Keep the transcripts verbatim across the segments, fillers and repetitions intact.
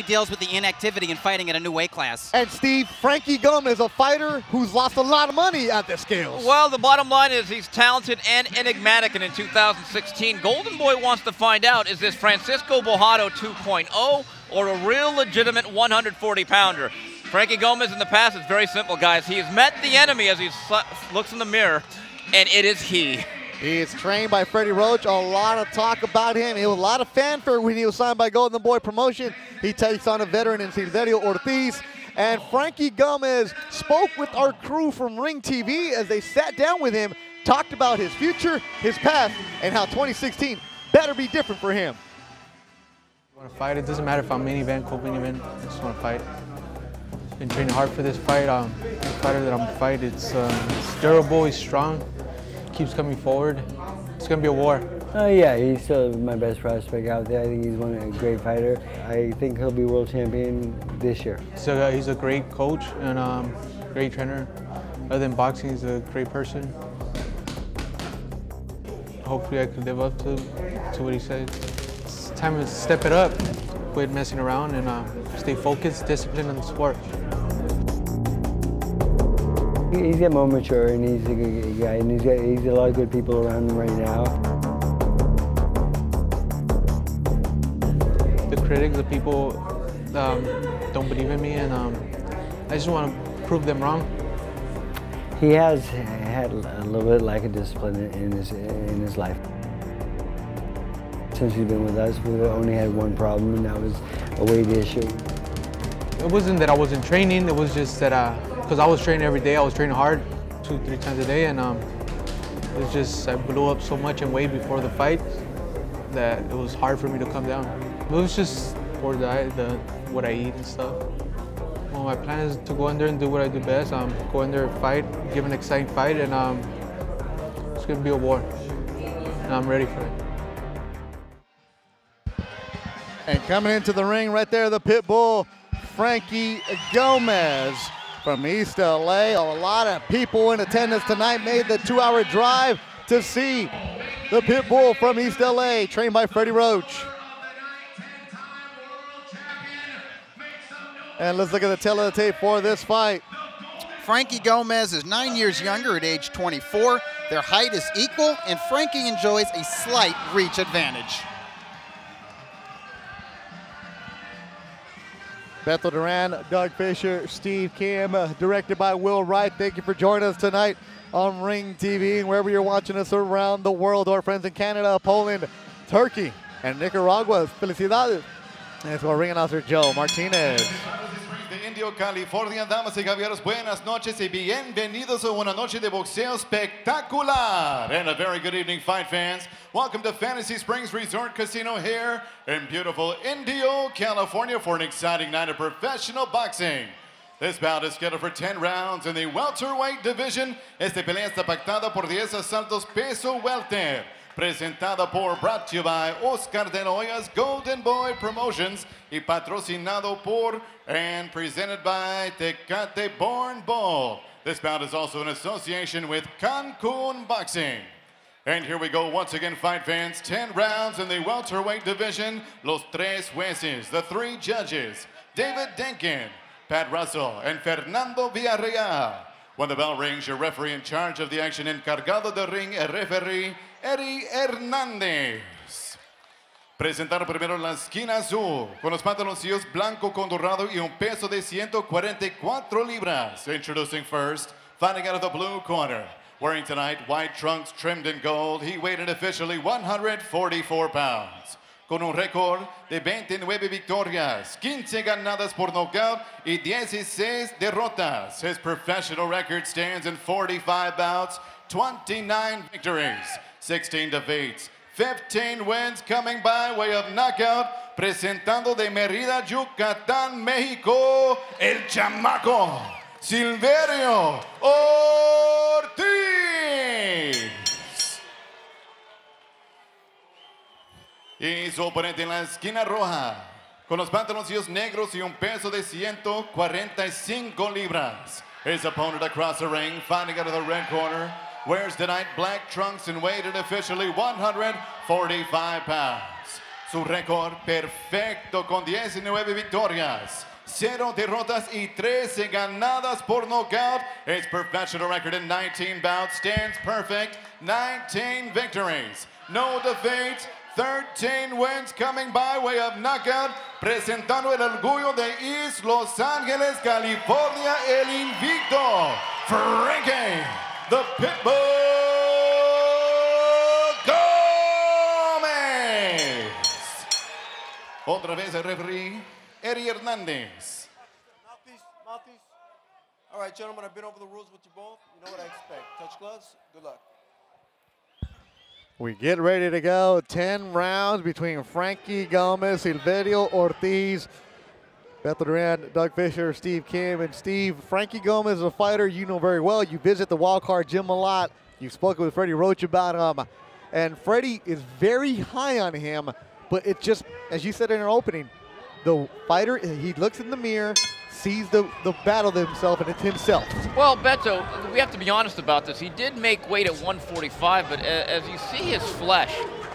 deals with the inactivity and fighting at a new weight class. And Steve, Frankie Gomez, a fighter who's lost a lot of money at the scales. Well, the bottom line is he's talented and enigmatic, and in two thousand sixteen, Golden Boy wants to find out, is this Francisco Bojado two point oh or a real legitimate one hundred forty pounder? Frankie Gomez in the past is very simple, guys. He has met the enemy as he looks in the mirror, and it is he. He is trained by Freddie Roach. A lot of talk about him. It was a lot of fanfare when he was signed by Golden Boy Promotion. He takes on a veteran in Silverio Ortiz. And Frankie Gomez spoke with our crew from Ring T V as they sat down with him, talked about his future, his past, and how twenty sixteen better be different for him. I want to fight. It doesn't matter if I'm main event, co-main event. I just want to fight. Been training hard for this fight. Um, the fighter that I'm gonna fight, it's, um, it's durable, he's strong. Keeps coming forward. It's gonna be a war. Oh uh, yeah, he's still my best prospect out there. I think he's one a great fighter. I think he'll be world champion this year. So uh, he's a great coach and um, great trainer. Other than boxing, he's a great person. Hopefully, I can live up to to what he said. It's time to step it up, quit messing around, and uh, stay focused, disciplined in the sport. He's getting more mature, and he's a good guy, and he's got he's a lot of good people around him right now. The critics, the people, um, don't believe in me, and um, I just want to prove them wrong. He has had a little bit lack of discipline in his in his life. Since he's been with us, we've only had one problem, and that was a weight issue. It wasn't that I wasn't training; it was just that I. Because I was training every day, I was training hard, two, three times a day, and um, it was just, I blew up so much in weight before the fight that it was hard for me to come down. It was just for the, the what I eat and stuff. Well, my plan is to go in there and do what I do best, um, go in there, fight, give an exciting fight, and um, it's gonna be a war, and I'm ready for it. And coming into the ring right there, the pit bull, Frankie Gomez. From East L A, a lot of people in attendance tonight made the two-hour drive to see the pit bull from East L A, trained by Freddie Roach. And let's look at the teletape for this fight. Frankie Gomez is nine years younger at age twenty-four. Their height is equal, and Frankie enjoys a slight reach advantage. Bethel Duran, Doug Fisher, Steve Kim, uh, directed by Will Wright. Thank you for joining us tonight on Ring T V and wherever you're watching us around the world. Our friends in Canada, Poland, Turkey, and Nicaragua. Felicidades. And it's our ring announcer, Joe Martinez. De Indio, California, damas y caballeros, buenas noches y bienvenidos a una noche de boxeo espectacular. And a very good evening, fight fans. Welcome to Fantasy Springs Resort Casino here in beautiful Indio, California for an exciting night of professional boxing. This bout is scheduled for ten rounds in the welterweight division. Esta pelea está pactada por diez asaltos peso welter. Presentada por, brought to you by Oscar de la Hoya's Golden Boy Promotions y patrocinado por and presented by Tecate Born Bull. This bout is also in association with Cancun Boxing. And here we go once again, fight fans. ten rounds in the welterweight division. Los tres jueces, the three judges, David Denkin, Pat Russell, and Fernando Villarreal. When the bell rings, your referee in charge of the action, encargado de ring, el referee, Eddie Hernández. Presentar primero la esquina azul, con los pantaloncillos blanco con dorado y un peso de ciento cuarenta y cuatro libras. Introducing first, fighting out of the blue corner. Wearing tonight white trunks trimmed in gold, he weighed in officially one hundred forty-four pounds. Con un récord de veintinueve victorias, quince ganadas por nocaut y dieciséis derrotas. His professional record stands in forty-five bouts, twenty-nine victories, sixteen defeats, fifteen wins coming by way of knockout. Presentando de Mérida, Yucatán, México, el chamaco, Silverio Ortiz. Y su oponente en la esquina roja, con los pantaloncillos negros y un peso de ciento cuarenta y cinco libras. His opponent across the ring, fighting out of the red corner, wears tonight black trunks and weighed at officially one hundred forty-five pounds. Su récord perfecto con diecinueve victorias, cero derrotas y trece ganadas por nocaut. His professional record in nineteen bouts stands perfect, nineteen victories, no defeats, thirteen wins coming by way of knockout. Presentando el orgullo de East Los Angeles, California, el invicto, Frankie, the Pitbull Gomez. Otra vez el referee, Eddie Hernandez. Mouthpiece, mouthpiece. All right, gentlemen, I've been over the rules with you both. You know what I expect. Touch gloves, good luck. We get ready to go. ten rounds between Frankie Gomez, Silverio Ortiz, Beto Duran, Doug Fisher, Steve Kim. And Steve, Frankie Gomez is a fighter you know very well. You visit the Wild Card Gym a lot. You've spoken with Freddie Roach about him. And Freddie is very high on him. But it just, as you said in our opening, the fighter, he looks in the mirror, sees the, the battle to himself, and it's himself. Well, Beto, we have to be honest about this. He did make weight at one forty-five, but as you see his flesh,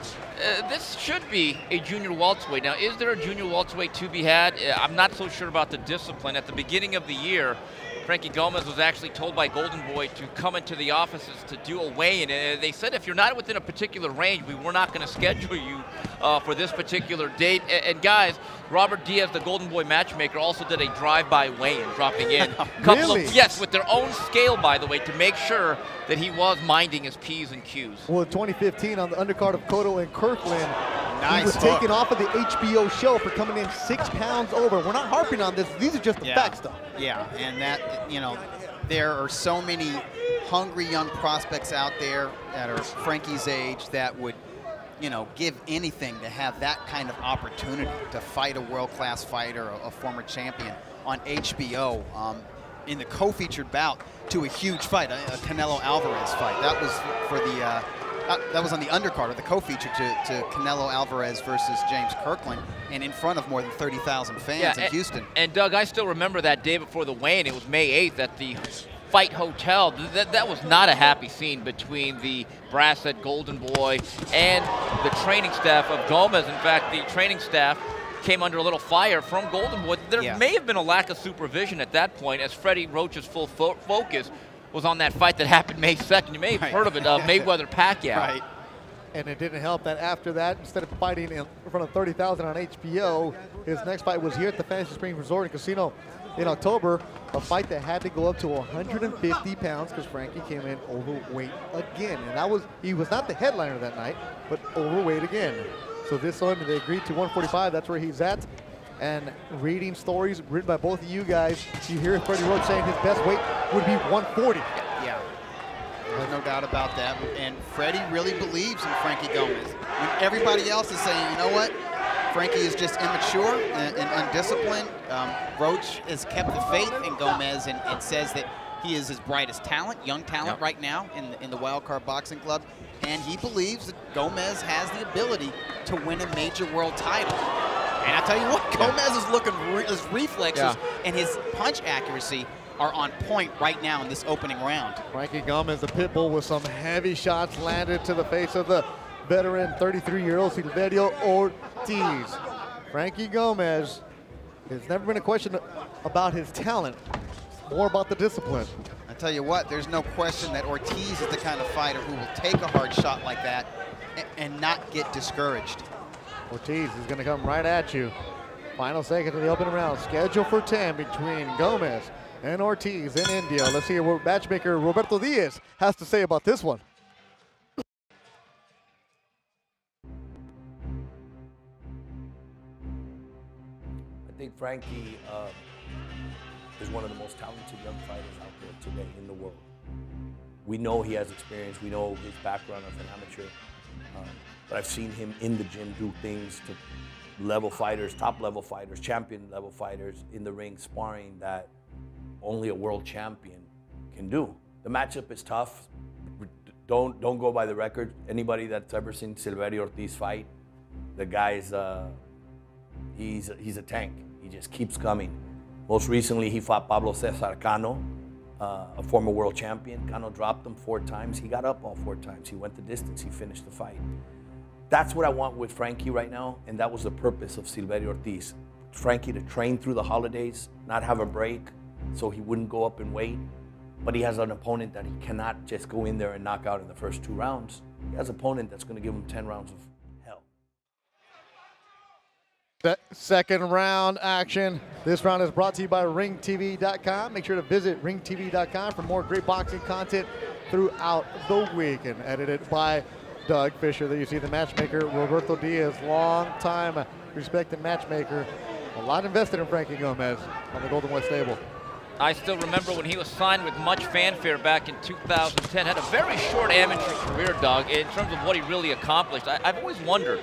uh, this should be a junior welterweight. Now, is there a junior welterweight to be had? I'm not so sure about the discipline. At the beginning of the year, Frankie Gomez was actually told by Golden Boy to come into the offices to do a weigh-in. And they said if you're not within a particular range, we were not going to schedule you uh, for this particular date. And, and guys, Robert Diaz, the Golden Boy matchmaker, also did a drive-by weigh-in, dropping in a couple Really? of, yes, with their own scale, by the way, to make sure that he was minding his P's and Q's. Well, in twenty fifteen, on the undercard of Cotto and Kirkland, Nice he was hook. taken off of the H B O show for coming in six pounds over. We're not harping on this. These are just the Yeah. facts, though. Yeah, and that, you know, there are so many hungry young prospects out there that are Frankie's age that would, you know, give anything to have that kind of opportunity to fight a world-class fighter, a, a former champion, on H B O um, in the co-featured bout to a huge fight, a, a Canelo Alvarez fight. That was for the, uh, that, that was on the undercard of the co-feature to, to Canelo Alvarez versus James Kirkland, and in front of more than thirty thousand fans Yeah, in and, Houston. And Doug, I still remember that day before the weigh-in. It was May eighth at the Fight Hotel. That, that was not a happy scene between the brass at Golden Boy and the training staff of Gomez. In fact, the training staff came under a little fire from Golden Boy. There Yeah. may have been a lack of supervision at that point, as Freddie Roach's full fo focus was on that fight that happened May second. You may have Right. heard of it, uh, Mayweather-Pacquiao. Right. And it didn't help that after that, instead of fighting in front of thirty thousand on H B O, his next fight was here at the Fantasy Springs Resort and Casino in October, a fight that had to go up to one hundred fifty pounds because Frankie came in overweight again. And that was, he was not the headliner that night, but overweight again. So this one, they agreed to one forty-five, that's where he's at. And reading stories written by both of you guys, you hear Freddie Roach saying his best weight would be one forty. Yeah, there's no doubt about that. And Freddie really believes in Frankie Gomez. When everybody else is saying, you know what, Frankie is just immature and, and undisciplined, um, Roach has kept the faith in Gomez and, and says that he is his brightest talent, young talent Yep. right now in the, in the Wild Card Boxing Club. And he believes that Gomez has the ability to win a major world title. And I tell you what, Gomez is looking, re his reflexes Yeah. and his punch accuracy are on point right now in this opening round. Frankie Gomez, the pit bull, with some heavy shots landed to the face of the veteran thirty-three-year-old Silverio Ortiz. Frankie Gomez, there's never been a question about his talent. It's more about the discipline. I tell you what, there's no question that Ortiz is the kind of fighter who will take a hard shot like that and, and not get discouraged. Ortiz is going to come right at you. Final seconds of the opening round. Scheduled for ten between Gomez and Ortiz in India. Let's see what matchmaker Roberto Diaz has to say about this one. I think Frankie uh, is one of the most talented young fighters out there today in the world. We know he has experience. We know his background as an amateur. Um, but I've seen him in the gym do things to level fighters, top level fighters, champion level fighters in the ring sparring that only a world champion can do. The matchup is tough. Don't, don't go by the record. Anybody that's ever seen Silverio Ortiz fight, the guy's, uh, he's, he's a tank. He just keeps coming. Most recently, he fought Pablo Cesar Cano, uh, a former world champion. Cano dropped him four times. He got up all four times. He went the distance. He finished the fight. That's what I want with Frankie right now, and that was the purpose of Silverio Ortiz. Frankie to train through the holidays, not have a break, so he wouldn't go up in weight. But he has an opponent that he cannot just go in there and knock out in the first two rounds. He has an opponent that's going to give him ten rounds of hell. That second round action. This round is brought to you by ring T V dot com. Make sure to visit ring T V dot com for more great boxing content throughout the week, and edited by Doug Fisher. There you see the matchmaker, Roberto Diaz, long time respected matchmaker. A lot invested in Frankie Gomez on the Golden Boy stable. I still remember when he was signed with much fanfare back in two thousand ten. Had a very short amateur career, Doug, in terms of what he really accomplished. I, I've always wondered,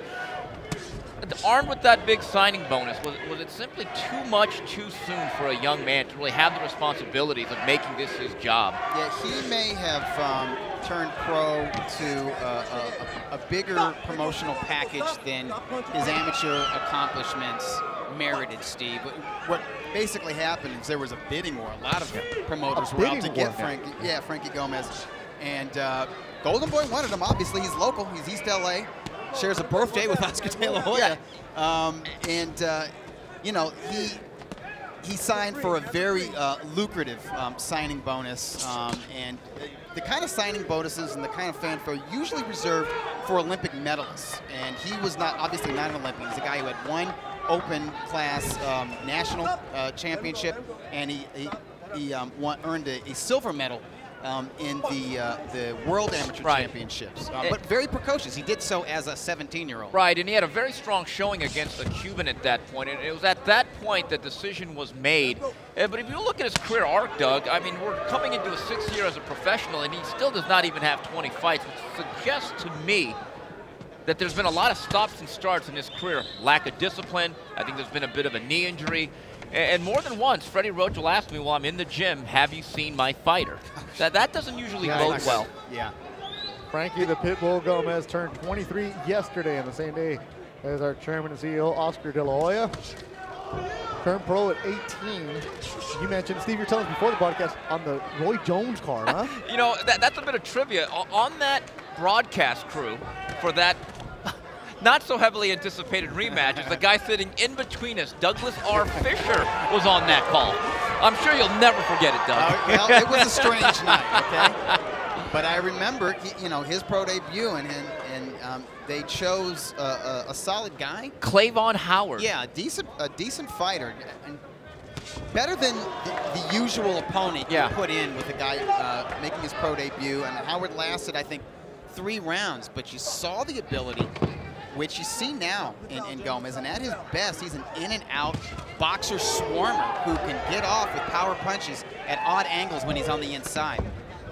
armed with that big signing bonus, was, was it simply too much too soon for a young man to really have the responsibilities of making this his job? Yeah, he may have um, turned pro to uh, a, a bigger promotional package than his amateur accomplishments merited, Steve. What basically happened is there was a bidding war. A lot of promoters were out to get Frankie, yeah, Frankie Gomez. And uh, Golden Boy wanted him. Obviously, he's local. He's East L A. Shares a birthday with Oscar De La Hoya. Um, and, uh, you know, he he signed for a very uh, lucrative um, signing bonus. Um, and the kind of signing bonuses and the kind of fanfare usually reserved for Olympic medalists. And he was not, obviously not an Olympian. He's a guy who had one open class um, national uh, championship, and he, he, he um, won, earned a, a silver medal Um, in the uh, the World Amateur right. Championships, uh, but very precocious. He did so as a seventeen-year-old. Right, and he had a very strong showing against a Cuban at that point, and it was at that point the decision was made. Uh, but if you look at his career arc, Doug, I mean, we're coming into a sixth year as a professional, and he still does not even have twenty fights, which suggests to me that there's been a lot of stops and starts in his career. Lack of discipline. I think there's been a bit of a knee injury. And more than once, Freddie Roach will ask me while I'm in the gym, have you seen my fighter? That, that doesn't usually yeah, bode well. Yeah. Frankie the Pitbull Gomez turned twenty-three yesterday on the same day as our chairman and C E O, Oscar De La Hoya. Turned pro at eighteen. You mentioned, Steve, you're telling us before the broadcast, on the Roy Jones card, huh? You know, that, that's a bit of trivia. On that broadcast crew for that not so heavily anticipated rematch, is the guy sitting in between us, Douglas R. Fisher, was on that call. I'm sure you'll never forget it, Doug. Uh, well, it was a strange night, okay? But I remember, you know, his pro debut, and and, and um, they chose a, a, a solid guy, Clavon Howard. Yeah, a decent, a decent fighter, and better than the, the usual opponent yeah. you put in with a guy uh, making his pro debut. And Howard lasted, I think, three rounds, but you saw the ability, which you see now in, in Gomez, and at his best, he's an in and out boxer swarmer who can get off with power punches at odd angles when he's on the inside.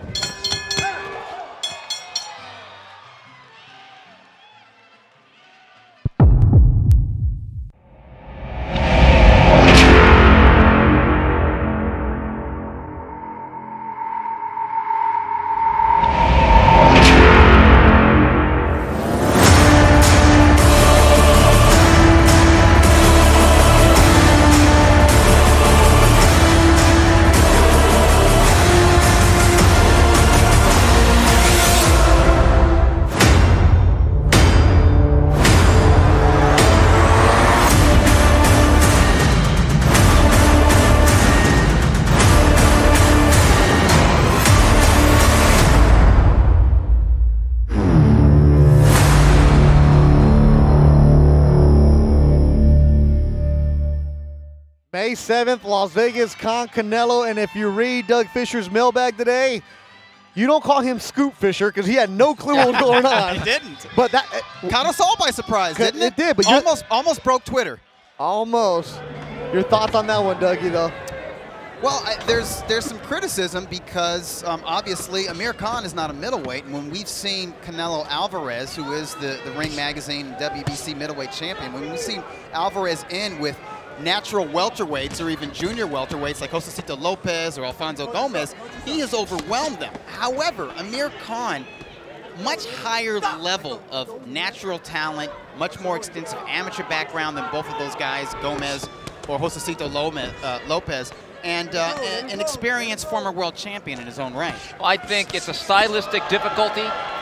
May seventh, Las Vegas, Con Canelo. And if you read Doug Fisher's mailbag today, you don't call him Scoop Fisher because he had no clue what was going on. He didn't. But that uh, caught us all by surprise, didn't it? It did, but almost almost broke Twitter. Almost. Your thoughts on that one, Dougie, though? Well, I, there's there's some criticism because um, obviously Amir Khan is not a middleweight, and when we've seen Canelo Alvarez, who is the, the Ring Magazine W B C middleweight champion, when we've seen Alvarez in with natural welterweights or even junior welterweights like Josecito Lopez or Alfonso Gomez, he has overwhelmed them. However, Amir Khan, much higher level of natural talent, much more extensive amateur background than both of those guys, Gomez or Josecito Lopez, and uh, an experienced former world champion in his own right. Well, I think it's a stylistic difficulty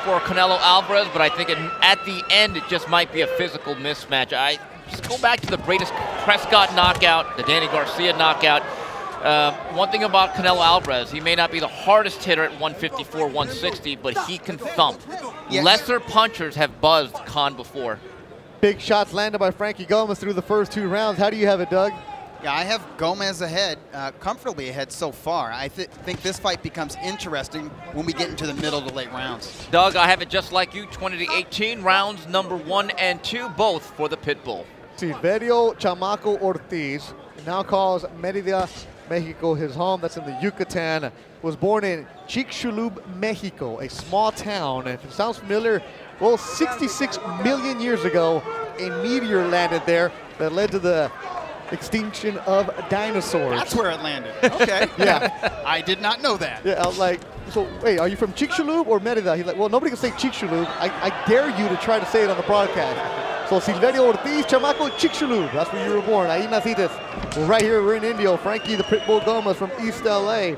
for Canelo Alvarez, but I think it, at the end it just might be a physical mismatch. I just go back to the Bradis Prescott knockout, the Danny Garcia knockout. Uh, one thing about Canelo Alvarez, he may not be the hardest hitter at one fifty-four, one sixty, but he can thump. Yes. Lesser punchers have buzzed Khan before. Big shots landed by Frankie Gomez through the first two rounds. How do you have it, Doug? Yeah, I have Gomez ahead, uh, comfortably ahead so far. I th think this fight becomes interesting when we get into the middle to late rounds. Doug, I have it just like you, twenty to eighteen, rounds number one and two, both for the Pitbull. Silverio Chamaco Ortiz now calls Merida, Mexico his home. That's in the Yucatan. Was born in Chicxulub, Mexico, a small town. And if it sounds familiar, well, sixty-six million years ago, a meteor landed there that led to the extinction of dinosaurs. That's where it landed. Okay. Yeah. I did not know that. Yeah, I was like, so wait, are you from Chicxulub or Merida? He's like, well, nobody can say Chicxulub. I, I dare you to try to say it on the broadcast. So Silverio Ortiz, Chamaco, Chicxulub. That's where you were born. Ahí naciste. Well, right here, we're in Indio. Frankie the Pitbull Gomez from East L A.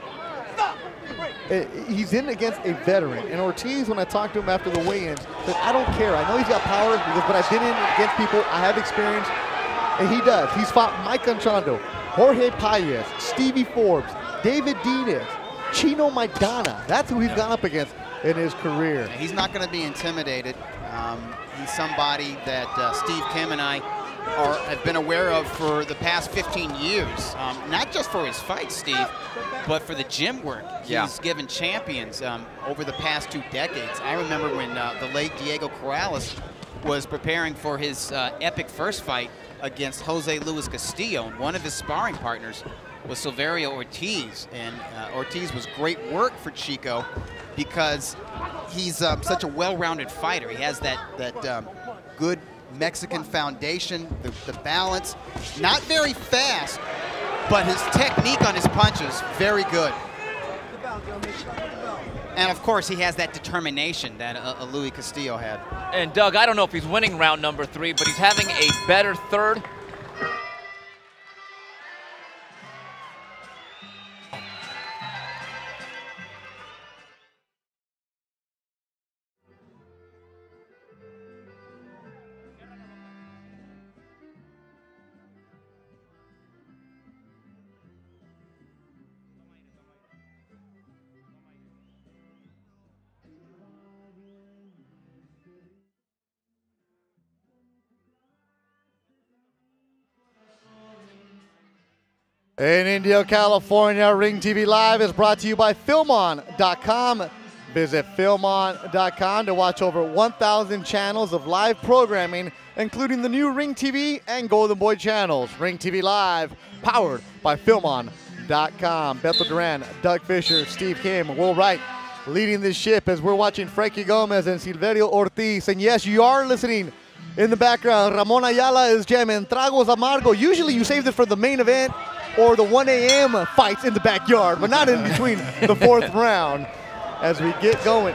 He's in against a veteran. And Ortiz, when I talked to him after the weigh-ins, said, I don't care. I know he's got power, because, but I've been in against people. I have experience. And he does. He's fought Mike Anchondo, Jorge Paez, Stevie Forbes, David Diaz, Chino Maidana. That's who he's yeah. gone up against in his career. He's not going to be intimidated. Um, he's somebody that uh, Steve Kim and I are, have been aware of for the past fifteen years. Um, not just for his fights, Steve, but for the gym work yeah. he's given champions um, over the past two decades. I remember when uh, the late Diego Corrales was preparing for his uh, epic first fight against Jose Luis Castillo, and one of his sparring partners was Silverio Ortiz. And uh, Ortiz was great work for Chico because he's um, such a well-rounded fighter. He has that, that um, good Mexican foundation, the, the balance. Not very fast, but his technique on his punches, very good. And of course, he has that determination that uh, uh, Luis Castillo had. And Doug, I don't know if he's winning round number three, but he's having a better third. In Indio, California, Ring T V Live is brought to you by Filmon dot com. Visit Filmon dot com to watch over one thousand channels of live programming, including the new Ring T V and Golden Boy channels. Ring T V Live, powered by Filmon dot com. Beto Duran, Doug Fisher, Steve Kim, Will Wright leading this ship as we're watching Frankie Gomez and Silverio Ortiz. And yes, you are listening in the background. Ramon Ayala is jamming Tragos Amargo. Usually you save this for the main event or the one A M fights in the backyard, but not in between the fourth round as we get going.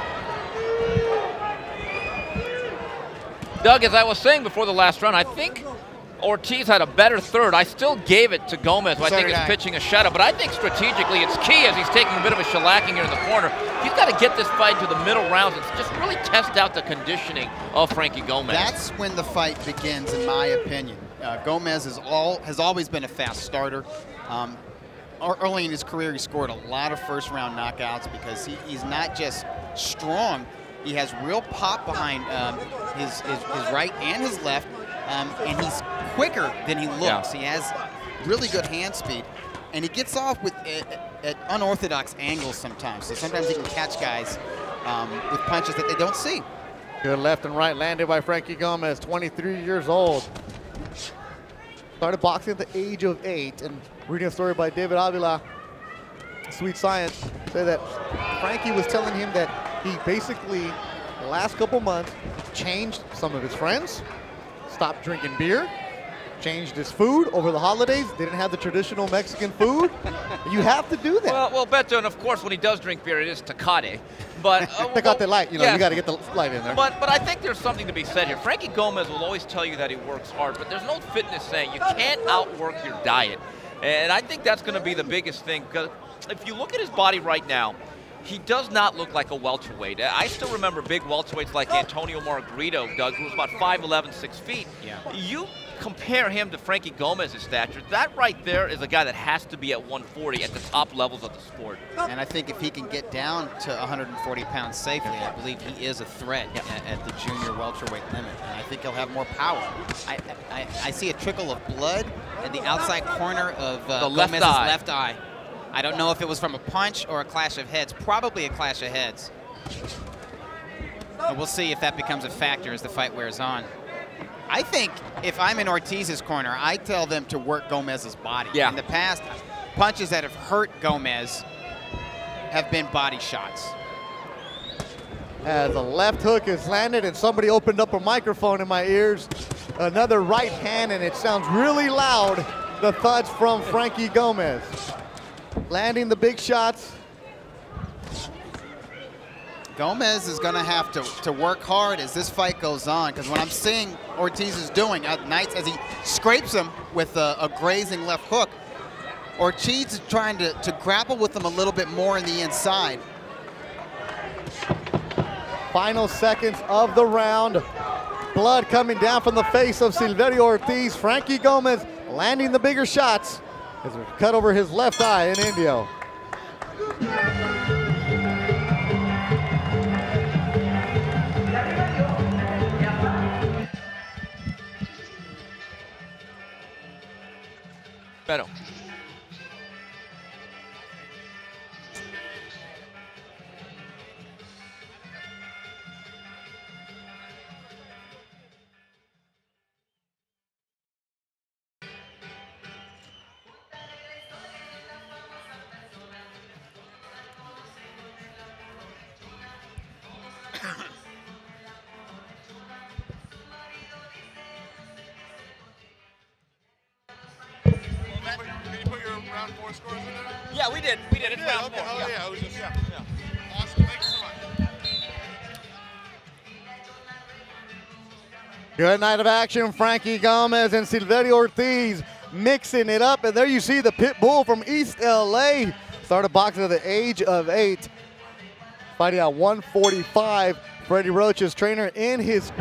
Doug, as I was saying before the last round, I think Ortiz had a better third. I still gave it to Gomez, who I So think did is I. pitching a shutout, but I think strategically it's key as he's taking a bit of a shellacking here in the corner. He's got to get this fight to the middle rounds and just really test out the conditioning of Frankie Gomez. That's when the fight begins, in my opinion. Uh, Gomez is all, has always been a fast starter. Um, early in his career, he scored a lot of first-round knockouts because he, he's not just strong, he has real pop behind um, his, his, his right and his left, um, and he's quicker than he looks. Yeah. He has really good hand speed, and he gets off with at, at unorthodox angles sometimes. So sometimes he can catch guys um, with punches that they don't see. Good left and right landed by Frankie Gomez, twenty-three years old. Started boxing at the age of eight, and reading a story by David Avila, Sweet Science, said that Frankie was telling him that he basically, the last couple months, changed some of his friends, stopped drinking beer, changed his food over the holidays, didn't have the traditional Mexican food. You have to do that. Well, well, Beto, and of course, when he does drink beer, it is Tecate. But uh, Tecate light, you know, yes. you got to get the light in there. But but I think there's something to be said here. Frankie Gomez will always tell you that he works hard, but there's no fitness saying you can't outwork your diet. And I think that's going to be the biggest thing. Because if you look at his body right now, he does not look like a welterweight. I still remember big welterweights like Antonio Margarito, Doug, who was about five eleven, six feet. Yeah. You compare him to Frankie Gomez's stature, that right there is a guy that has to be at one forty at the top levels of the sport. And I think if he can get down to one hundred forty pounds safely, I believe he is a threat yeah. at, at the junior welterweight limit. And I think he'll have more power. I, I, I see a trickle of blood in the outside corner of uh, the left Gomez's eye. left eye. I don't know if it was from a punch or a clash of heads. Probably a clash of heads. But we'll see if that becomes a factor as the fight wears on. I think if I'm in Ortiz's corner, I tell them to work Gomez's body. Yeah. In the past, punches that have hurt Gomez have been body shots. As a left hook is landed and somebody opened up a microphone in my ears. Another right hand, and it sounds really loud, the thuds from Frankie Gomez. Landing the big shots. Gomez is going to have to, to work hard as this fight goes on, because what I'm seeing Ortiz is doing at nights as he scrapes him with a, a grazing left hook, Ortiz is trying to, to grapple with him a little bit more in the inside. Final seconds of the round. Blood coming down from the face of Silverio Ortiz. Frankie Gomez landing the bigger shots as we cut over his left eye in Indio. Beto. Round four scores in there? Yeah, we did. We did. It's yeah, round okay. four. Oh, yeah. yeah. I was just, yeah. yeah. Awesome. Thank you so much. Good night of action. Frankie Gomez and Silverio Ortiz mixing it up. And there you see the pit bull from East L A. Started boxing at the age of eight. Fighting at one forty-five. Freddie Roach's trainer in his...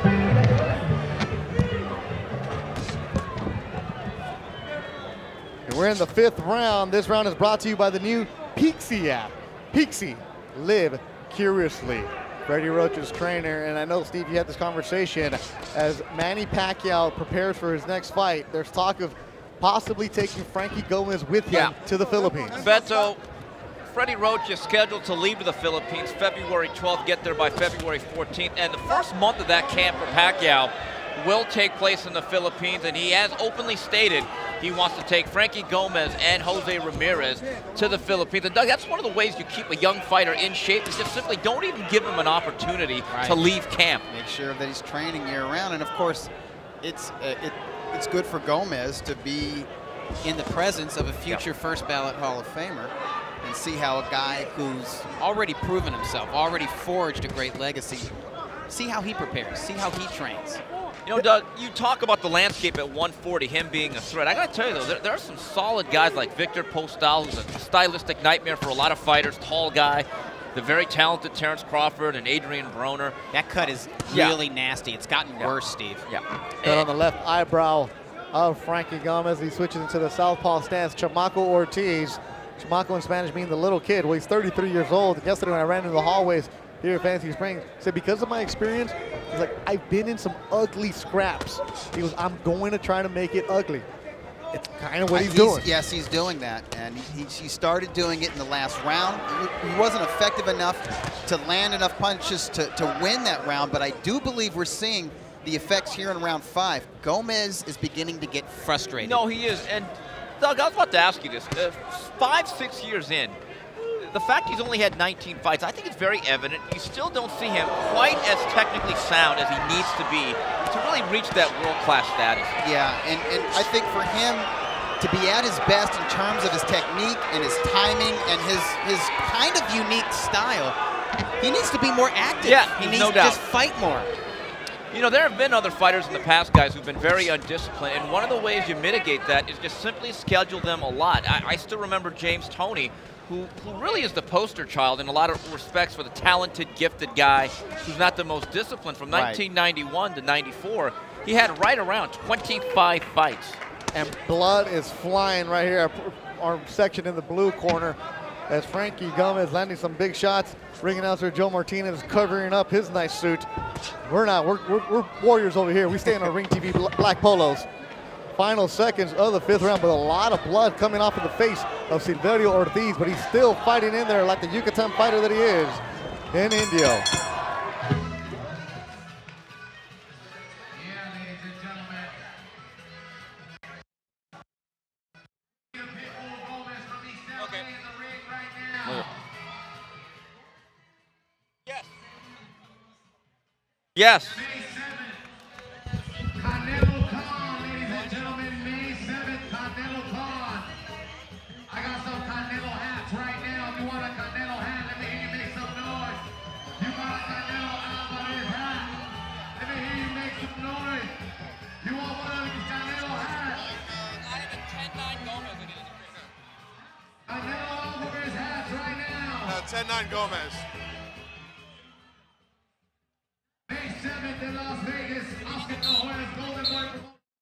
We're in the fifth round. This round is brought to you by the new Peaksy app. Peaksy, live curiously. Freddie Roach's trainer, and I know, Steve, you had this conversation. As Manny Pacquiao prepares for his next fight, there's talk of possibly taking Frankie Gomez with him Yeah. to the Philippines. Beto, Freddie Roach is scheduled to leave to the Philippines February twelfth, get there by February fourteenth, and the first month of that camp for Pacquiao will take place in the Philippines, and he has openly stated he wants to take Frankie Gomez and Jose Ramirez to the Philippines. And Doug, that's one of the ways you keep a young fighter in shape, is just simply don't even give him an opportunity Right. to leave camp. Make sure that he's training year-round, and of course, it's uh, it, it's good for Gomez to be in the presence of a future Yeah. first ballot Hall of Famer and see how a guy who's already proven himself, already forged a great legacy, see how he prepares, see how he trains. You know, Doug, you talk about the landscape at one forty, him being a threat. I got to tell you, though, there, there are some solid guys like Victor Postal, who's a, a stylistic nightmare for a lot of fighters, tall guy. The very talented Terrence Crawford and Adrian Broner. That cut is Yeah. really nasty. It's gotten Yeah. worse, Steve. Yeah. Cut on the left eyebrow of Frankie Gomez. He switches into the southpaw stance. Chamaco Ortiz. Chamaco in Spanish means the little kid. Well, he's thirty-three years old. Yesterday when I ran into the hallways here at Fantasy Springs, he said, because of my experience, he's like, I've been in some ugly scraps. He goes, I'm going to try to make it ugly. It's kind of what he's, doing. Yes, he's doing that, and he, he, he started doing it in the last round. He, he wasn't effective enough to land enough punches to, to win that round, but I do believe we're seeing the effects here in round five. Gomez is beginning to get frustrated. No, he is. And, Doug, I was about to ask you this. Uh, five, six years in, the fact he's only had nineteen fights, I think it's very evident. You still don't see him quite as technically sound as he needs to be to really reach that world-class status. Yeah, and, and I think for him to be at his best in terms of his technique and his timing and his, his kind of unique style, he needs to be more active. Yeah, he needs no to doubt. just fight more. You know, there have been other fighters in the past, guys, who've been very undisciplined, and one of the ways you mitigate that is just simply schedule them a lot. I, I still remember James Toney, who, who really is the poster child in a lot of respects for the talented, gifted guy who's not the most disciplined. From Right. nineteen ninety-one to ninety-four, he had right around twenty-five fights. And blood is flying right here. Our section in the blue corner as Frankie Gomez landing some big shots. Ring announcer Joe Martinez covering up his nice suit. We're not, we're, we're, we're warriors over here. We stay in our Ring T V black polos. Final seconds of the fifth round, but a lot of blood coming off of the face of Silverio Ortiz, but he's still fighting in there like the Yucatan fighter that he is in Indio. Yes. Canelo Khan, ladies and gentlemen, May seventh, Canelo Khan. I got some Canelo hats right now. If you want a Canelo hat, let me hear you make some noise. You got a Canelo Alvarez hat. Let me hear you make some noise. You want one of these Canelo hats? I have a ten nine Gomez again. Canelo Alvarez hats right now. Uh, ten nine Gomez. May seventh in Las Vegas, Oscar De La Hoya's Golden Boy.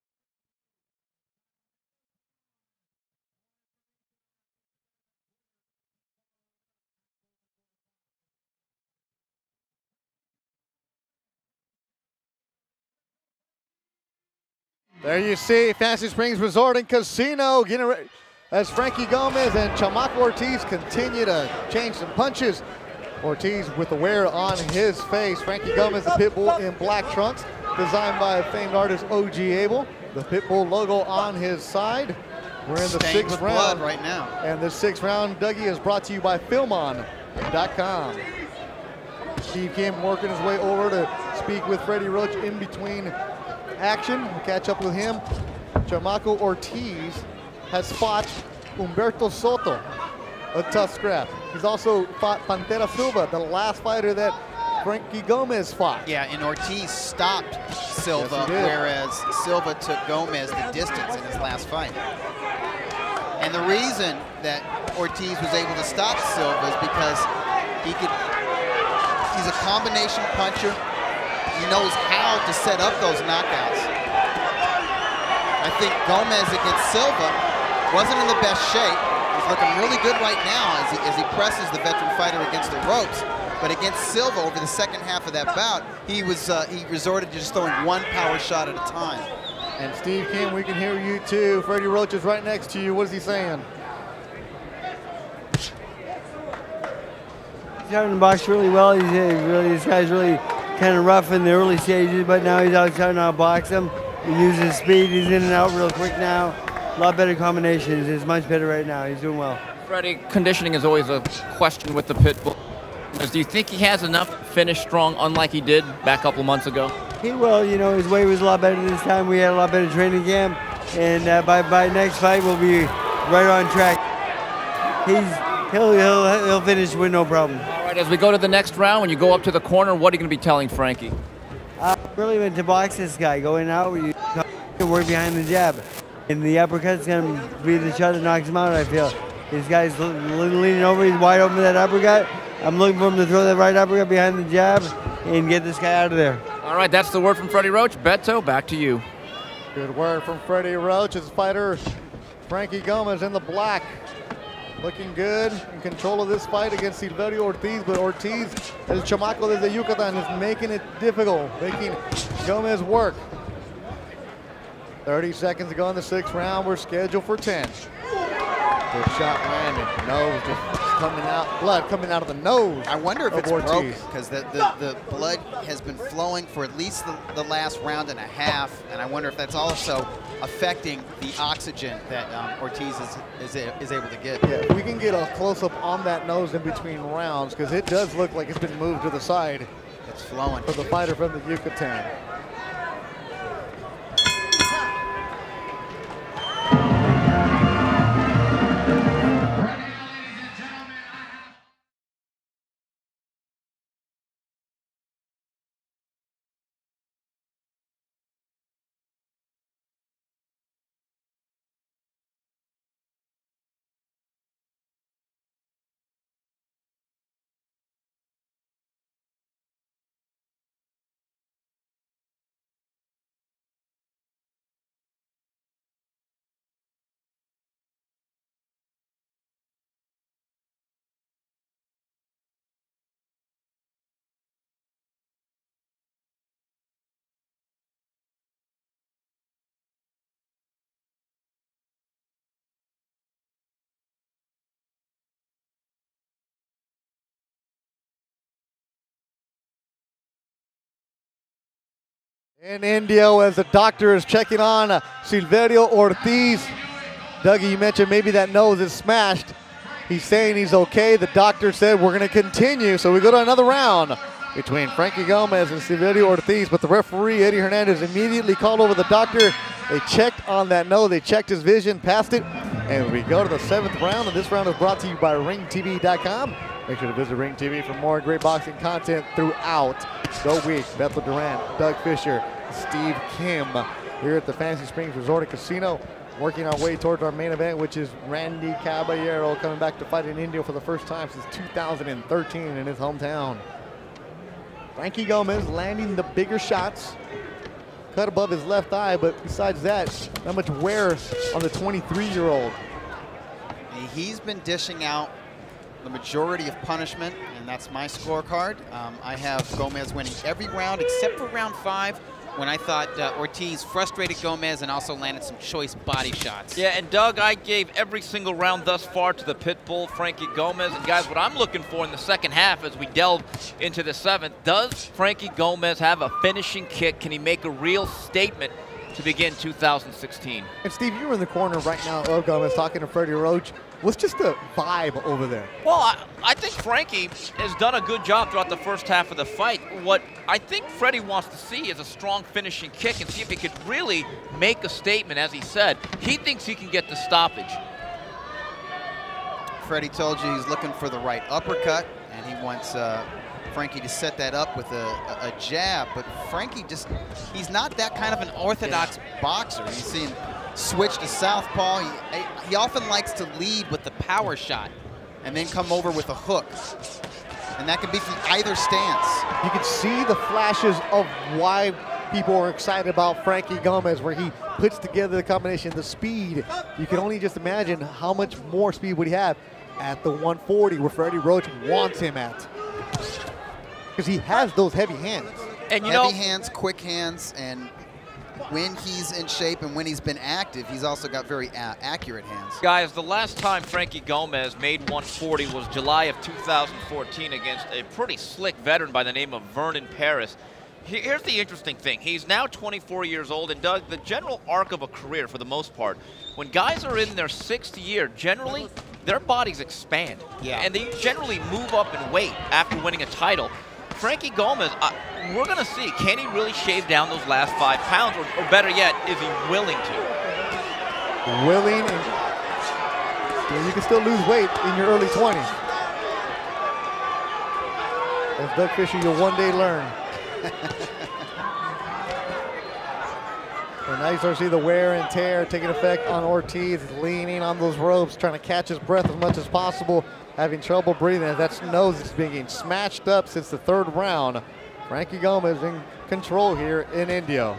There you see Fantasy Springs Resort and Casino getting ready as Frankie Gomez and Chamaco Ortiz continue to change some punches. Ortiz with the wear on his face. Frankie Gomez, the Pitbull in black trunks, designed by famed artist O G Abel. The Pitbull logo on his side. We're in the Stained sixth with round blood right now. And the sixth round, Dougie, is brought to you by Filmon dot com. Steve Kim working his way over to speak with Freddie Roach in between action. We'll catch up with him. Chamaco Ortiz has fought Humberto Soto, a tough scrap. He's also fought Pantera Silva, the last fighter that Frankie Gomez fought. Yeah, and Ortiz stopped Silva, Yes, he did. whereas Silva took Gomez the distance in his last fight. And the reason that Ortiz was able to stop Silva is because he could, he's a combination puncher. He knows how to set up those knockouts. I think Gomez against Silva wasn't in the best shape. He's looking really good right now as he, as he presses the veteran fighter against the ropes. But against Silva over the second half of that bout, he was uh, he resorted to just throwing one power shot at a time. And Steve Kim, we can hear you too. Freddie Roach is right next to you. What is he saying? He's starting to box really well. He's uh, really, this guy's really kind of rough in the early stages, but now he's out starting to outbox him. He uses speed. He's in and out real quick now. A lot better combinations. He's much better right now. He's doing well. Freddie, conditioning is always a question with the Pitbull. Do you think he has enough finish strong, unlike he did back a couple of months ago? He will. You know, his weight was a lot better this time. We had a lot better training camp, and uh, by by next fight we'll be right on track. He's he'll he'll he'll finish with no problem. All right, as we go to the next round, when you go up to the corner, what are you going to be telling Frankie? I really went to box this guy. Going out, you work behind the jab, and the uppercut's going to be the shot that knocks him out. I feel this guy's leaning over. He's wide open with that uppercut. I'm looking for him to throw that right uppercut behind the jab and get this guy out of there. All right, that's the word from Freddie Roach. Beto, back to you. Good word from Freddie Roach. His fighter, Frankie Gomez in the black. Looking good, in control of this fight against Silverio Ortiz, but Ortiz, El Chamaco desde Yucatan, is making it difficult, making Gomez work. thirty seconds to go in the sixth round. We're scheduled for ten. Good shot landed. Nose just coming out, blood coming out of the nose. I wonder if of it's Ortiz. broken because the, the, the blood has been flowing for at least the, the last round and a half, and I wonder if that's also affecting the oxygen that um, Ortiz is, is, is able to get. Yeah, if we can get a close-up on that nose in between rounds, because it does look like it's been moved to the side. It's flowing. For the fighter from the Yucatan. In Indio, as the doctor is checking on uh, Silverio Ortiz. Dougie, you mentioned maybe that nose is smashed. He's saying he's okay. The doctor said we're going to continue. So we go to another round between Frankie Gomez and Silverio Ortiz. But the referee, Eddie Hernandez, immediately called over the doctor. They checked on that nose. They checked his vision, passed it. And we go to the seventh round. And this round is brought to you by ring T V dot com. Make sure to visit Ring T V for more great boxing content throughout the week. Bethel Durant, Doug Fisher, Steve Kim here at the Fantasy Springs Resort and Casino, working our way towards our main event, which is Randy Caballero coming back to fight in India for the first time since two thousand thirteen in his hometown. Frankie Gomez landing the bigger shots. Cut above his left eye, but besides that, not much wear on the twenty-three-year-old. He's been dishing out the majority of punishment, and that's my scorecard. Um, I have Gomez winning every round except for round five, when I thought uh, Ortiz frustrated Gomez and also landed some choice body shots. Yeah, and Doug, I gave every single round thus far to the Pitbull, Frankie Gomez. And guys, what I'm looking for in the second half as we delve into the seventh, does Frankie Gomez have a finishing kick? Can he make a real statement to begin two thousand sixteen? And Steve, you were in the corner right now of Gomez talking to Freddie Roach. What's just the vibe over there? Well, I, I think Frankie has done a good job throughout the first half of the fight. What I think Freddie wants to see is a strong finishing kick and see if he could really make a statement. As he said, he thinks he can get the stoppage. Freddie told you he's looking for the right uppercut, and he wants uh, Frankie to set that up with a, a, a jab. But Frankie just, he's not that kind of an orthodox boxer. You see him switch to southpaw. He, he often likes to lead with the power shot and then come over with a hook. And that can be from either stance. You can see the flashes of why people are excited about Frankie Gomez, where he puts together the combination, the speed. You can only just imagine how much more speed would he have at the one forty, where Freddie Roach wants him at. Because he has those heavy hands. And you heavy know, hands, quick hands, and when he's in shape and when he's been active, he's also got very uh, accurate hands. Guys, the last time Frankie Gomez made one forty was July of two thousand fourteen against a pretty slick veteran by the name of Vernon Paris. Here's the interesting thing. He's now twenty-four years old, and Doug, the general arc of a career for the most part, when guys are in their sixth year, generally, their bodies expand. Yeah. And they generally move up in weight after winning a title. Frankie Gomez, uh, we're going to see, can he really shave down those last five pounds, or, or better yet, is he willing to? Willing, and yeah, you can still lose weight in your early twenties. As Doug Fisher, you'll one day learn. And now you start to see the wear and tear taking effect on Ortiz. He's leaning on those ropes, trying to catch his breath as much as possible, having trouble breathing as that nose is being smashed up since the third round. Frankie Gomez in control here in Indio.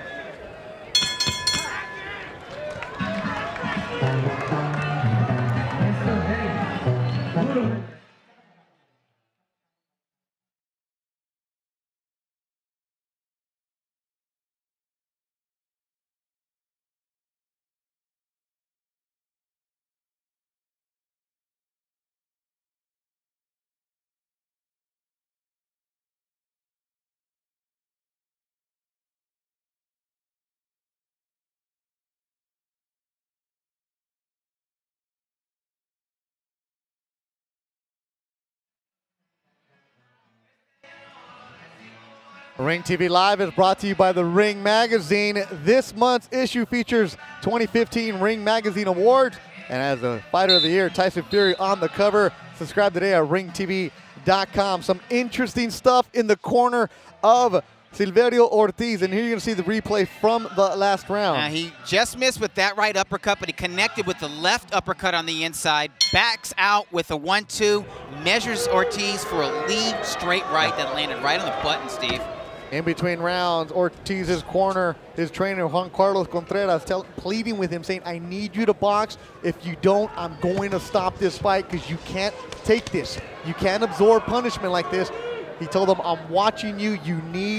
Ring T V Live is brought to you by the Ring Magazine. This month's issue features twenty fifteen Ring Magazine Awards. And as the Fighter of the Year, Tyson Fury on the cover. Subscribe today at ring T V dot com. Some interesting stuff in the corner of Silverio Ortiz. And here you're going to see the replay from the last round. Uh, he just missed with that right uppercut, but he connected with the left uppercut on the inside. Backs out with a one two. Measures Ortiz for a lead straight right that landed right on the button, Steve. In between rounds, Ortiz's corner, his trainer, Juan Carlos Contreras, tell, pleading with him, saying, I need you to box. If you don't, I'm going to stop this fight because you can't take this. You can't absorb punishment like this. He told him, I'm watching you. You need to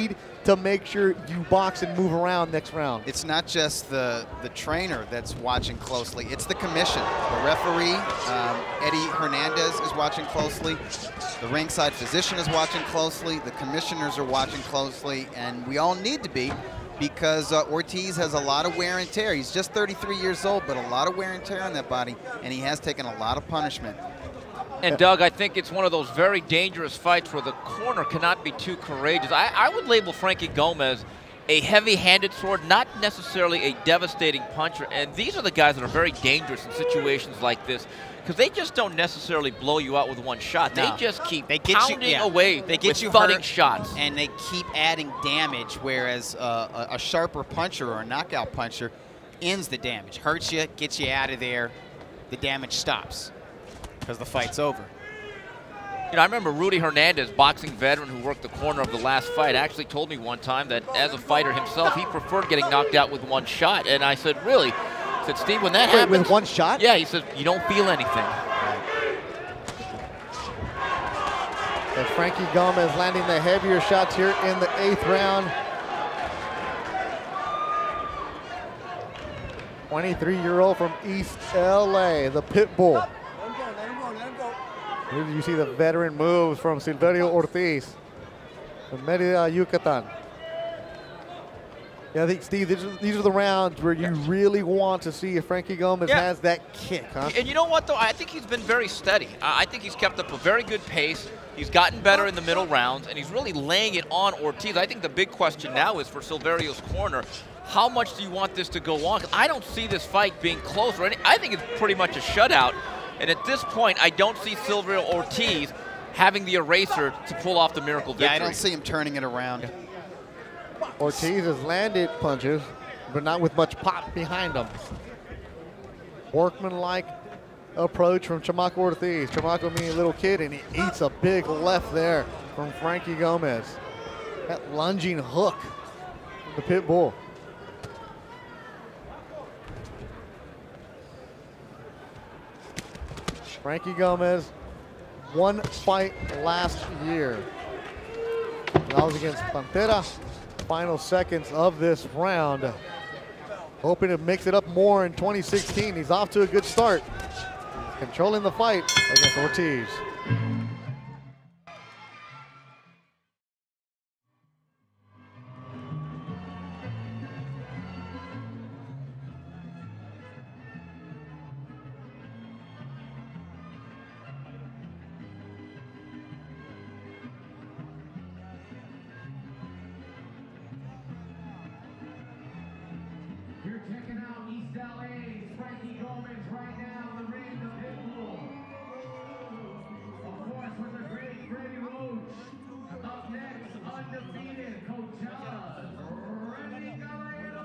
to make sure you box and move around next round. It's not just the, the trainer that's watching closely, it's the commission. The referee, um, Eddie Hernandez, is watching closely. The ringside physician is watching closely. The commissioners are watching closely, and we all need to be, because uh, Ortiz has a lot of wear and tear. He's just thirty-three years old, but a lot of wear and tear on that body, and he has taken a lot of punishment. And Doug, I think it's one of those very dangerous fights where the corner cannot be too courageous. I, I would label Frankie Gomez a heavy-handed sword, not necessarily a devastating puncher. And these are the guys that are very dangerous in situations like this, because they just don't necessarily blow you out with one shot. No. They just keep they get pounding you, yeah. away they get with you thudding hurt, shots. and they keep adding damage, whereas uh, a, a sharper puncher or a knockout puncher ends the damage, hurts you, gets you out of there, the damage stops because the fight's over. You know, I remember Rudy Hernandez, boxing veteran who worked the corner of the last fight, actually told me one time that as a fighter himself, he preferred getting knocked out with one shot. And I said, really? I said, Steve, when that Wait, happens... with one shot? Yeah, he said, you don't feel anything. And Frankie Gomez landing the heavier shots here in the eighth round. twenty-three-year-old from East L A, the Pitbull. Here you see the veteran moves from Silverio Ortiz from Merida, Yucatan. Yeah, I think, Steve, these are, these are the rounds where you really want to see if Frankie Gomez Yeah. has that kick, huh? And you know what, though? I think he's been very steady. I think he's kept up a very good pace. He's gotten better in the middle rounds, and he's really laying it on Ortiz. I think the big question now is for Silverio's corner, how much do you want this to go on? 'Cause I don't see this fight being close. Or any, I think it's pretty much a shutout. And at this point, I don't see Silverio Ortiz having the eraser to pull off the miracle victory. Yeah, I don't see him turning it around. Ortiz has landed punches, but not with much pop behind him. Workman-like approach from Chamaco Ortiz. Chamaco being a little kid, and he eats a big left there from Frankie Gomez. That lunging hook from the Pitbull. Frankie Gomez, one fight last year. That was against Pantera. Final seconds of this round. Hoping to mix it up more in twenty sixteen. He's off to a good start. Controlling the fight against Ortiz. You're checking out East L A's Frankie Gomez right now in the ring, the Pitbull. Of course, with the great Freddie Roach. Up next, undefeated Coachella, Randy Gallardo.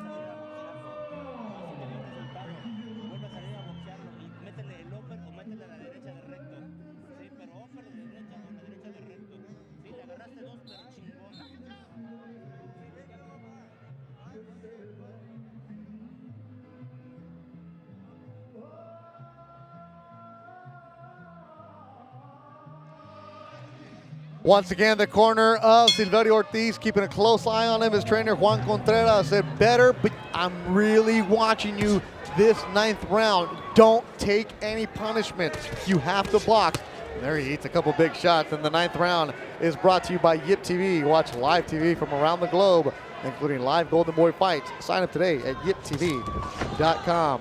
Once again, the corner of Silverio Ortiz, keeping a close eye on him. His trainer, Juan Contreras, said, better, but I'm really watching you this ninth round. Don't take any punishment. You have to block. And there he eats a couple big shots. And the ninth round is brought to you by Yip T V. Watch live T V from around the globe, including live Golden Boy fights. Sign up today at yip T V dot com.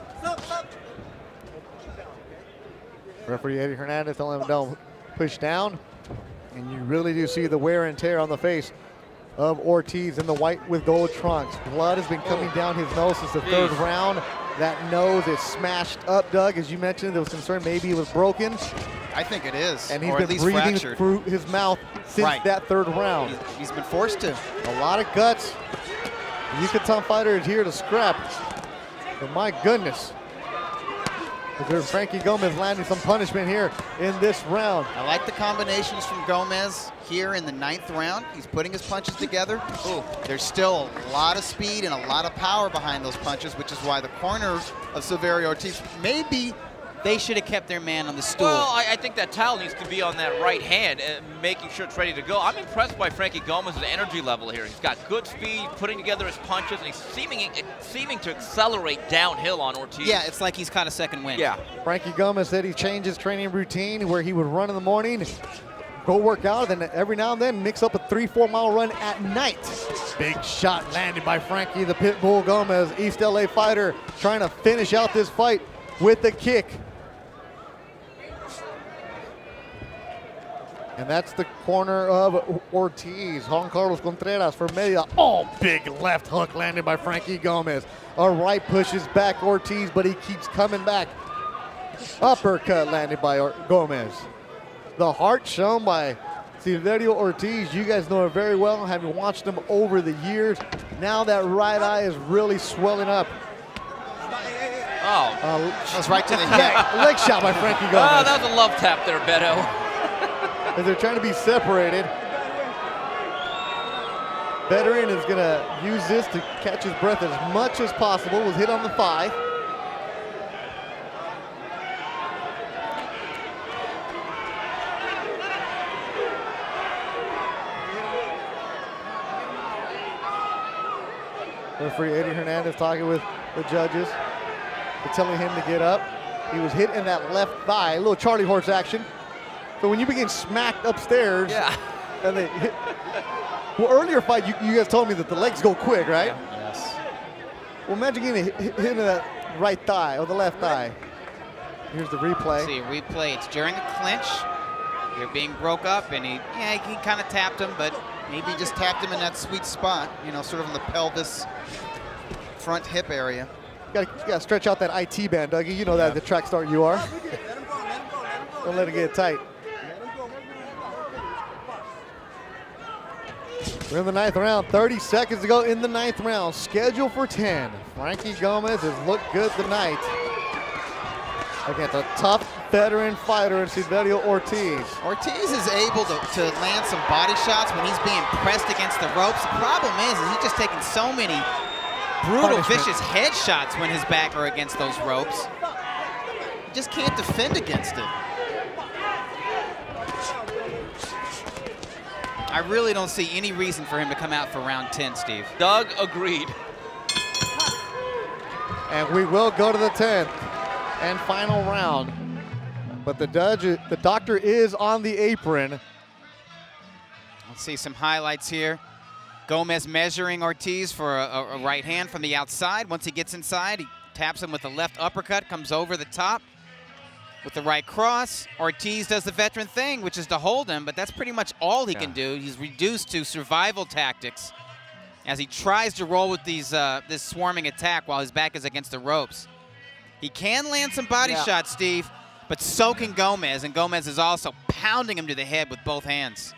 Referee Eddie Hernandez telling him don't push down. And you really do see the wear and tear on the face of Ortiz in the white with gold trunks. Blood has been coming down his nose since the third round. That nose is smashed up, Doug. As you mentioned, there was concern maybe it was broken. I think it is, And he's or been at least breathing fractured. through his mouth since Right. that third round. He's, he's been forced to. A lot of guts. The Yucatan fighter is here to scrap. But my goodness. There's Frankie Gomez landing some punishment here in this round. I like the combinations from Gomez here in the ninth round. He's putting his punches together. Ooh, there's still a lot of speed and a lot of power behind those punches, which is why the corner of Silverio Ortiz may be They should have kept their man on the stool. Well, I, I think that towel needs to be on that right hand and making sure it's ready to go. I'm impressed by Frankie Gomez's energy level here. He's got good speed, putting together his punches, and he's seeming, seeming to accelerate downhill on Ortiz. Yeah, it's like he's caught a second wind. Yeah. Frankie Gomez said he changed his training routine where he would run in the morning, go work out, and then every now and then mix up a three, four mile run at night. Big shot landed by Frankie the Pitbull Gomez, East L A fighter, trying to finish out this fight with the kick. And that's the corner of Ortiz. Juan Carlos Contreras for media. Oh, big left hook landed by Frankie Gomez. A right pushes back Ortiz, but he keeps coming back. Uppercut landed by or Gomez. The heart shown by Silverio Ortiz. You guys know it very well, having watched him over the years. Now that right eye is really swelling up. Oh, uh, that was right to the head. leg, leg shot by Frankie Gomez. Oh, that was a love tap there, Beto. As they're trying to be separated. Veteran is going to use this to catch his breath as much as possible. Was hit on the thigh. Referee Eddie Hernandez talking with the judges, telling him to get up. He was hit in that left thigh, a little Charlie horse action. So when you begin smacked upstairs, yeah. and they hit, well, earlier fight, you, you guys told me that the legs go quick, right? Yeah. Yes. Well, imagine getting hit, hit in that right thigh or the left thigh. Here's the replay. See, replay. It's during a clinch. They're being broke up, and he, yeah, he kind of tapped him, but maybe just tapped him in that sweet spot, you know, sort of in the pelvis, front hip area. You gotta, you gotta stretch out that I T band, Dougie. You know that, the track star you are. Don't let it get tight. We're in the ninth round, thirty seconds to go in the ninth round. Scheduled for ten. Frankie Gomez has looked good tonight against a tough veteran fighter in Silverio Ortiz. Ortiz is able to, to land some body shots when he's being pressed against the ropes. The problem is, is he's just taking so many brutal, Punishment. vicious headshots when his back are against those ropes. He just can't defend against it. I really don't see any reason for him to come out for round ten, Steve. Doug agreed. And we will go to the tenth and final round. But the judge, the doctor is on the apron. Let's see some highlights here. Gomez measuring Ortiz for a, a, a right hand from the outside. Once he gets inside, he taps him with the left uppercut, comes over the top with the right cross. Ortiz does the veteran thing, which is to hold him, but that's pretty much all he yeah. can do. He's reduced to survival tactics as he tries to roll with these uh, this swarming attack while his back is against the ropes. He can land some body yeah. shots, Steve, but so can Gomez, and Gomez is also pounding him to the head with both hands.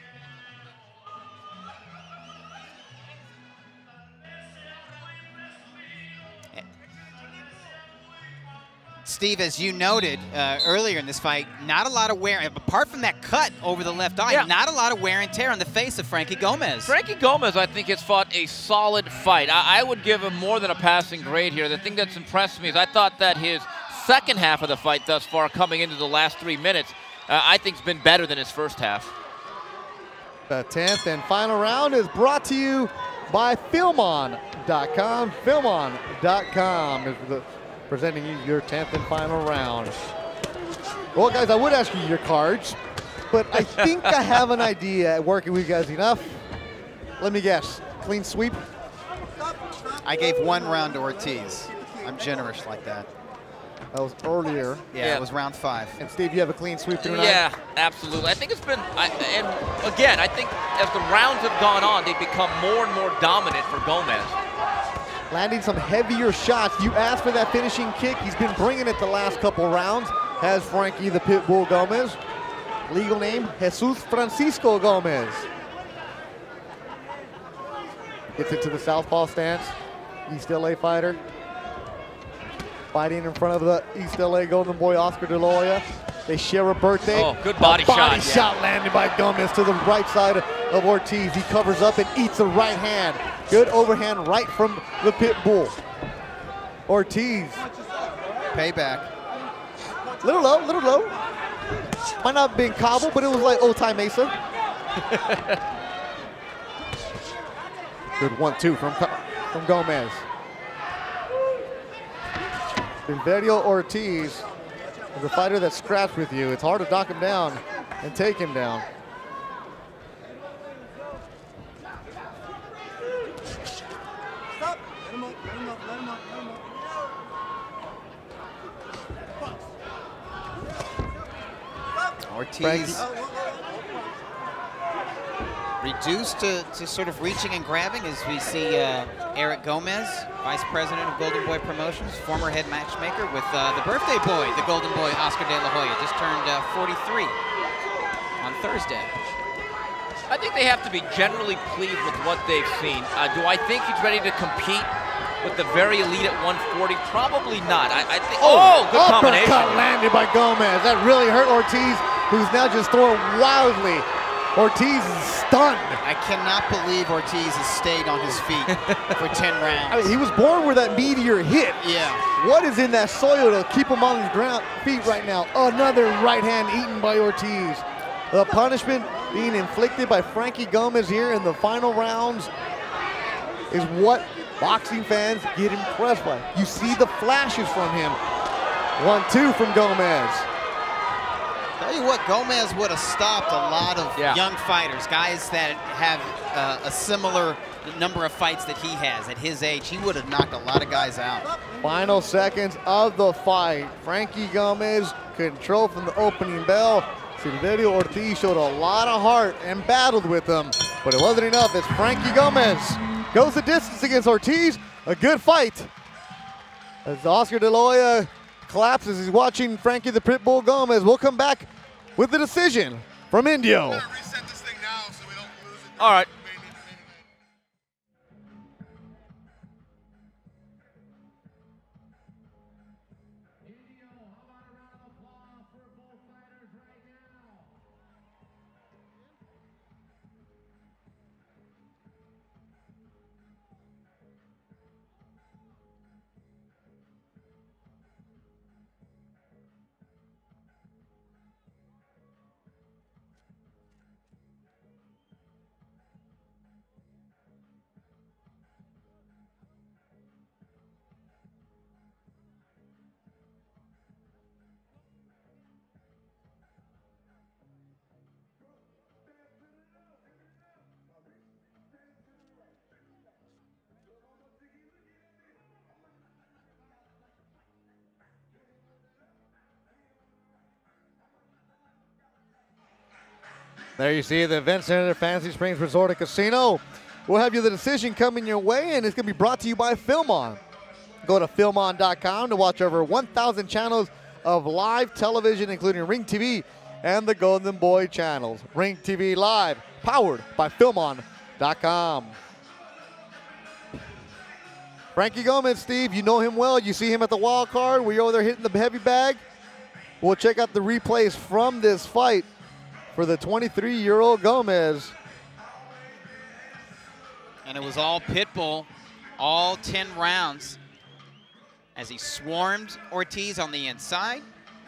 Steve, as you noted uh, earlier in this fight, not a lot of wear, apart from that cut over the left eye, yeah. not a lot of wear and tear on the face of Frankie Gomez. Frankie Gomez, I think, has fought a solid fight. I, I would give him more than a passing grade here. The thing that's impressed me is I thought that his second half of the fight thus far, coming into the last three minutes, uh, I think has been better than his first half. The tenth and final round is brought to you by Filmon dot com. Filmon dot com is the presenting you your tenth and final round. Well, guys, I would ask you your cards, but I think I have an idea at working with you guys enough. Let me guess, clean sweep? I gave one round to Ortiz. I'm generous like that. That was earlier. Yeah, yeah, it was round five. And Steve, you have a clean sweep tonight? Yeah, absolutely. I think it's been, I, and again, I think as the rounds have gone on, they've become more and more dominant for Gomez. Landing some heavier shots. You asked for that finishing kick. He's been bringing it the last couple rounds. Has Frankie the Pitbull Gomez. Legal name, Jesus Francisco Gomez. Gets into the southpaw stance. East L A fighter. Fighting in front of the East L A Golden Boy, Oscar De La Hoya. They share a birthday. Oh, good body, a body shot. Body shot yeah. landed by Gomez to the right side of Ortiz. He covers up and eats a right hand. Good overhand right from the Pitbull. Ortiz. Payback. Little low, little low. Might not have been Cobble, but it was like old time Mesa. Good one, two from, from Gomez. Silverio Ortiz is a fighter that scraps with you. It's hard to knock him down and take him down. Ortiz reduced to, to sort of reaching and grabbing as we see uh, Eric Gomez, Vice President of Golden Boy Promotions, former head matchmaker with uh, the birthday boy, the Golden Boy Oscar De La Hoya, just turned uh, forty-three on Thursday. I think they have to be generally pleased with what they've seen. Uh, do I think he's ready to compete with the very elite at one forty? Probably not. I, I think. Oh, good combination. Uppercut landed by Gomez. That really hurt Ortiz, who's now just throwing wildly. Ortiz is stunned. I cannot believe Ortiz has stayed on his feet for ten rounds. I mean, he was born with that meteor hit. Yeah. What is in that soil to keep him on his ground feet right now? Another right hand eaten by Ortiz. The punishment being inflicted by Frankie Gomez here in the final rounds is what boxing fans get impressed by. You see the flashes from him. One, two from Gomez. Tell you what, Gomez would have stopped a lot of Yeah. young fighters, guys that have uh, a similar number of fights that he has. At his age, he would have knocked a lot of guys out. Final seconds of the fight. Frankie Gomez control from the opening bell. Silverio Ortiz showed a lot of heart and battled with him, but it wasn't enough as Frankie Gomez goes the distance against Ortiz. A good fight. As Oscar De La Hoya collapses, he's watching Frankie the Pitbull Gomez. We'll come back with the decision from Indio. All right. There you see the event center, Fantasy Springs Resort and Casino. We'll have you the decision coming your way, and it's going to be brought to you by Filmon. Go to filmon dot com to watch over one thousand channels of live television, including Ring T V and the Golden Boy channels. Ring T V Live, powered by filmon dot com. Frankie Gomez, Steve, you know him well. You see him at the wild card where you're over there hitting the heavy bag. We'll check out the replays from this fight for the twenty-three-year-old Gomez. And it was all Pitbull, all ten rounds, as he swarmed Ortiz on the inside.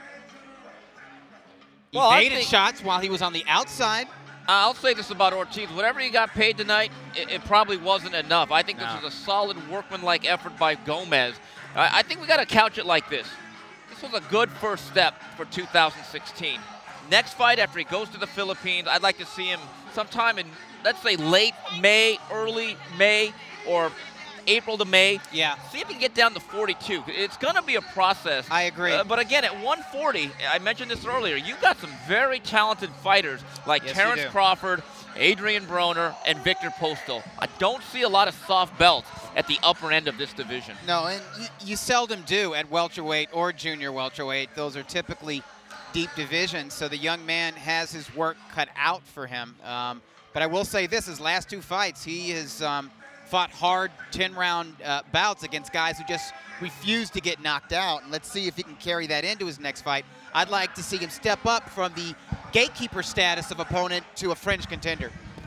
Well, I Evaded think- shots while he was on the outside. I'll say this about Ortiz. Whatever he got paid tonight, it, it probably wasn't enough. I think No. this was a solid workmanlike effort by Gomez. I, I think we got to couch it like this. This was a good first step for two thousand sixteen. Next fight after he goes to the Philippines, I'd like to see him sometime in, let's say, late May, early May, or April to May. Yeah. See if he can get down to forty-two. It's going to be a process. I agree. Uh, but again, at one forty, I mentioned this earlier, you got some very talented fighters like Yes, you Terrence do. Crawford, Adrian Broner, and Victor Postal. I don't see a lot of soft belts at the upper end of this division. No, and you, you seldom do at welterweight or junior welterweight. Those are typically deep divisions, so the young man has his work cut out for him. Um, but I will say this, his last two fights, he has um, fought hard ten-round uh, bouts against guys who just refuse to get knocked out. And let's see if he can carry that into his next fight. I'd like to see him step up from the gatekeeper status of opponent to a fringe contender.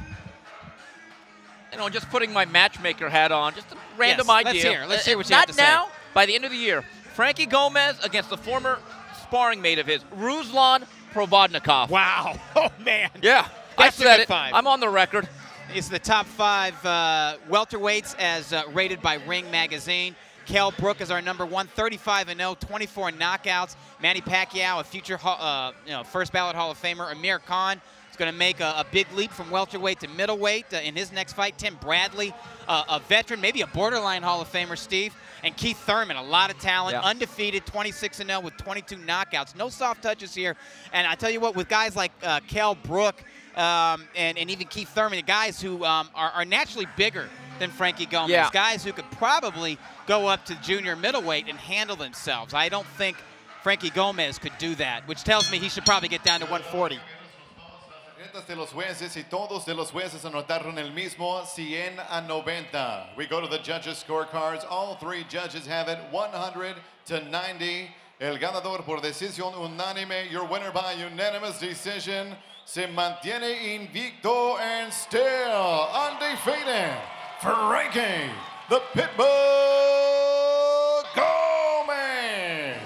You know, just putting my matchmaker hat on, just a random Yes, let's idea. hear- let's Uh, hear what you Not have to say. now, by the end of the year. Frankie Gomez against the former sparring mate of his, Ruslan Provodnikov. Wow. Oh, man. Yeah, That's I a said good it. five. I'm on the record. He's the top five uh, welterweights as uh, rated by Ring Magazine. Kell Brook is our number one, thirty-five and oh, twenty-four knockouts. Manny Pacquiao, a future uh, you know, first ballot Hall of Famer. Amir Khan is going to make a, a big leap from welterweight to middleweight uh, in his next fight. Tim Bradley, uh, a veteran, maybe a borderline Hall of Famer, Steve. And Keith Thurman, a lot of talent, Yeah. undefeated, twenty-six and oh with twenty-two knockouts. No soft touches here. And I tell you what, with guys like uh, Kell Brook um, and, and even Keith Thurman, the guys who um, are, are naturally bigger than Frankie Gomez, Yeah. guys who could probably go up to junior middleweight and handle themselves. I don't think Frankie Gomez could do that, which tells me he should probably get down to one forty. De los jueces y todos de los jueces anotaron el mismo cien a noventa. We go to the judges' scorecards. All three judges have it one hundred to ninety. El ganador por decisión unánime, your winner by unanimous decision, se mantiene invicto and still undefeated. Frankie, the Pitbull Gomez.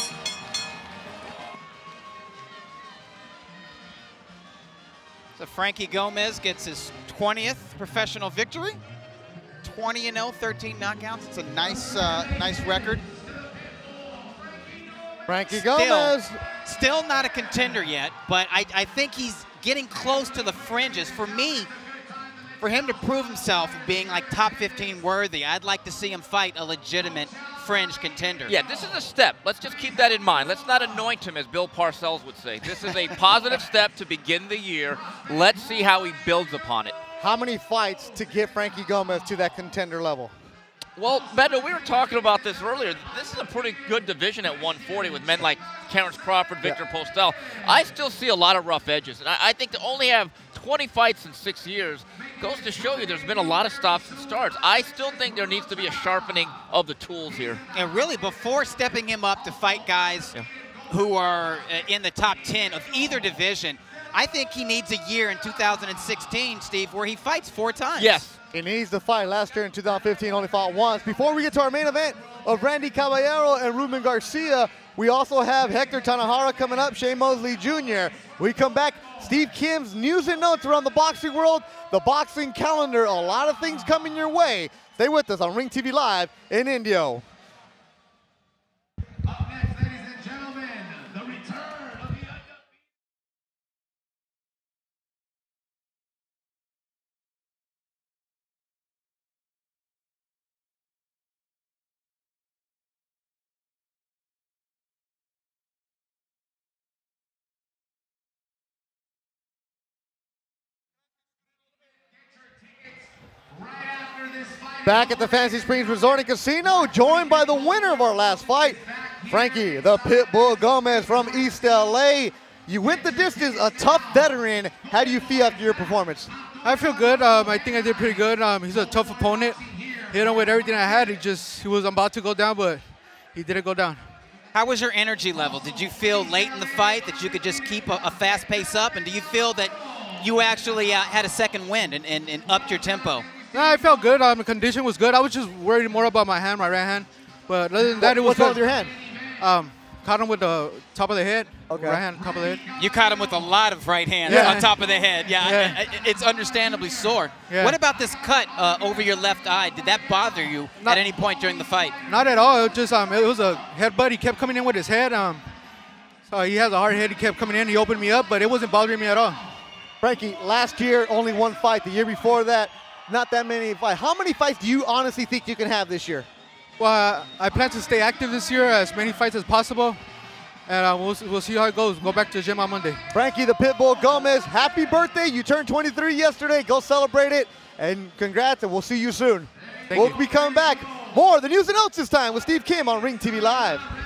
So Frankie Gomez gets his twentieth professional victory. twenty and oh, thirteen knockouts. It's a nice, uh, nice record. Frankie Still- Gomez. Still not a contender yet, but I, I think he's getting close to the fringes. For me, for him to prove himself of being like top fifteen worthy, I'd like to see him fight a legitimate fringe contender. Yeah, this is a step. Let's just keep that in mind. Let's not anoint him, as Bill Parcells would say. This is a positive step to begin the year. Let's see how he builds upon it. How many fights to get Frankie Gomez to that contender level? Well, Beto, we were talking about this earlier. This is a pretty good division at one forty with men like Terrence Crawford, Victor Yeah. Postel. I still see a lot of rough edges. And I, I think to only have twenty fights in six years goes to show you there's been a lot of stops and starts. I still think there needs to be a sharpening of the tools here. And really, before stepping him up to fight guys Yeah. who are uh, in the top ten of either division, I think he needs a year in two thousand sixteen, Steve, where he fights four times. Yes. He needs to fight. Last year in two thousand fifteen, only fought once. Before we get to our main event of Randy Caballero and Ruben Garcia, we also have Hector Tanahara coming up, Shane Mosley Junior We come back, Steve Kim's news and notes around the boxing world, the boxing calendar, a lot of things coming your way. Stay with us on Ring T V Live in Indio. Up next, ladies and gentlemen, the return of the undefeated. Right after this fight. Back at the Fantasy Springs Resort and Casino, joined by the winner of our last fight, Frankie, the Pitbull Gomez from East L A. You went the distance, a tough veteran. How do you feel after your performance? I feel good. Um, I think I did pretty good. Um, he's a tough opponent. Hit him with everything I had. He just he was about to go down, but he didn't go down. How was your energy level? Did you feel late in the fight that you could just keep a, a fast pace up? And do you feel that you actually uh, had a second wind and, and, and upped your tempo? No, I felt good. Um, the condition was good. I was just worried more about my hand, my right hand. But other than that, it was What's wrong good. with your hand? Um, caught him with the top of the head. Okay. Right hand, top of the head. You caught him with a lot of right hands Yeah. on top of the head. Yeah, Yeah. I- I- it's understandably sore. Yeah. What about this cut uh, over your left eye? Did that bother you Not- at any point during the fight? Not at all. It was just um, it was a headbutt. He kept coming in with his head. Um, so he has a hard head. He kept coming in. He opened me up, but it wasn't bothering me at all. Frankie, last year, only one fight. The year before that, not that many fights. How many fights do you honestly think you can have this year? Well, uh, I plan to stay active this year, as many fights as possible, and uh, we'll we'll see how it goes. Go back to the gym on Monday. Frankie, the Pitbull Gomez, happy birthday. You turned twenty-three yesterday. Go celebrate it, and congrats, and we'll see you soon. Thank we'll you. be coming back. More of the news and notes this time with Steve Kim on Ring T V Live.